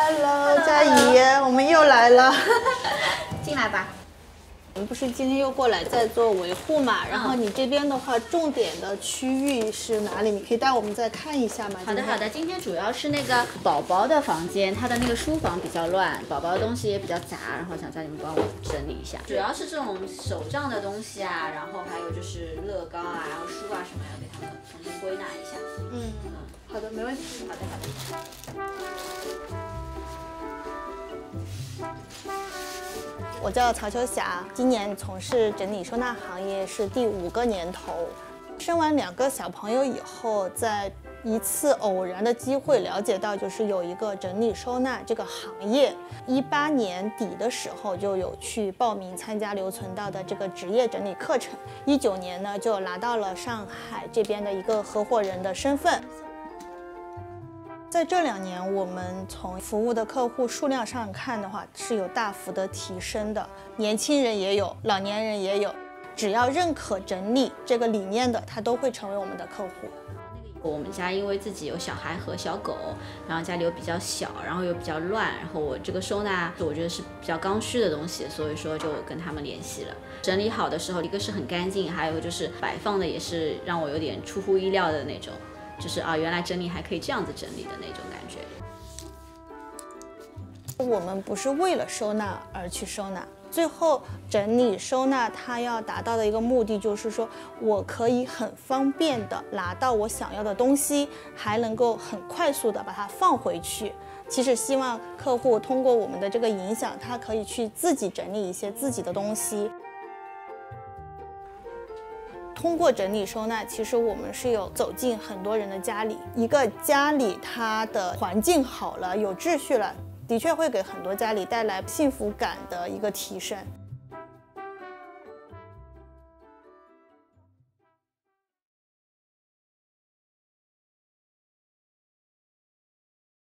Hello， 佳怡，我们又来了。 进来吧。 我们不是今天又过来在做维护嘛？然后你这边的话，重点的区域是哪里？你可以带我们再看一下吗？ 好的，好的。今天主要是那个宝宝的房间，他的那个书房比较乱，宝宝的东西也比较杂，然后想叫你们帮我整理一下。主要是这种手账的东西啊，然后还有就是乐高啊，然后书啊什么，要给他们重新归纳一下。 好的，没问题。 好的，好的。 我叫曹秋霞，今年从事整理收纳行业是第5个年头。生完2个小朋友以后，在一次偶然的机会了解到，就是有一个整理收纳这个行业。18年底的时候就有去报名参加留存到的这个职业整理课程。19年呢就拿到了上海这边的一个合伙人的身份。在这2年，我们从服务的客户数量上看的话，是有大幅的提升的。年轻人也有，老年人也有，只要认可整理这个理念的，他都会成为我们的客户。 我们家因为自己有小孩和小狗，然后家里又比较小，然后又比较乱，然后我这个收纳我觉得是比较刚需的东西，所以说就跟他们联系了。整理好的时候，一个是很干净，还有就是摆放的也是让我有点出乎意料的那种。就是啊，原来整理还可以这样子整理的那种感觉。 我们不是为了收纳而去收纳，最后整理收纳它要达到的一个目的就是说，我可以很方便的拿到我想要的东西，还能够很快速的把它放回去。其实希望客户通过我们的这个影响，他可以去自己整理一些自己的东西。通过整理收纳，其实我们是有走进很多人的家里。一个家里它的环境好了，有秩序了，的确会给很多家里带来幸福感的一个提升。